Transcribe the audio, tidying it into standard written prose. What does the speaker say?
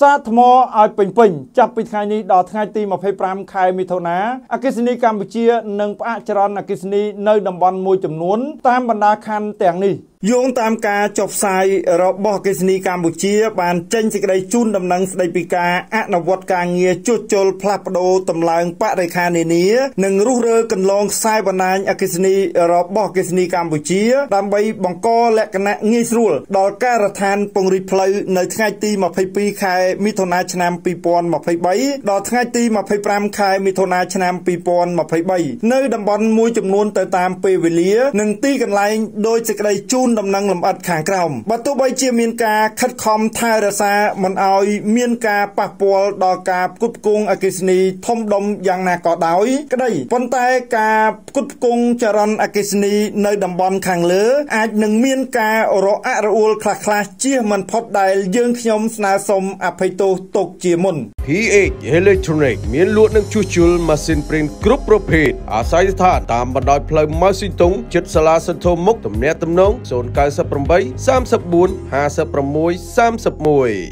សាថ្មឲ្យពេញចាប់ពីថ្ងៃនេះដល់ថ្ងៃទី25ខែមិថុនាអគ្គិសនីកម្ពុជានឹងផ្អាកចរន្តអគ្គិសនីនៅតំបន់មួយចំនួនតាមបណ្ដាខណ្ឌទាំងនេះយោងតាមការចុះផ្សាយរបស់អគ្គិសនីកម្ពុជាបានចេញសេចក្តីជូនដំណឹងស្តីពីការអនុវត្តការងារជួសជុលផ្លាស់ប្ដូរតម្លើងបរិក្ខារនានានិងរុះរើកន្លងខ្សែបណ្ដាញអគ្គិសនីរបស់អគ្គិសនីកម្ពុជាដើម្បីបង្កលក្ខណៈងាយស្រួលដល់ការដ្ឋានពង្រីកផ្លូវនៅថ្ងៃទី22ខែមិថុនាឆ្នាំ2023ដល់ថ្ងៃទី25ខែមិថុនាឆ្នាំ2023នៅតំបន់មួយចំនួនទៅតាមពេលវេលានិងទីកន្លែងដោយសេចក្តីជូនដំណឹងលម្អិតខាងក្រោមបើទោះបីជាមានការខិតខំថែរក្សាមិនឲ្យមានការប៉ះពាល់ដល់ការផ្គត់ផ្គង់អគ្គិសនីធំដុំយ៉ាងណាក៏ដោយក្តីប៉ុន្តែការផ្គត់ផ្គង់ចរន្តអគ្គិសនីនៅតំបន់ខាងលើអាចនឹងមានការរអាក់រអួលខ្លះៗជៀសមិនផុតដែលយើងខ្ញុំស្នើសុំអភ័យទោសទុកជាមុន PH Electronic មានលក់និងជួសជុលម៉ាស៊ីនព្រីនគ្រប់ប្រភេទអាស្រ័យស្ថានតាមបណ្ដោយផ្លូវម៉ៅស៊ីតុងជិតសាលាសន្ធោមុខទំនាក់ទំនង098 34 56 31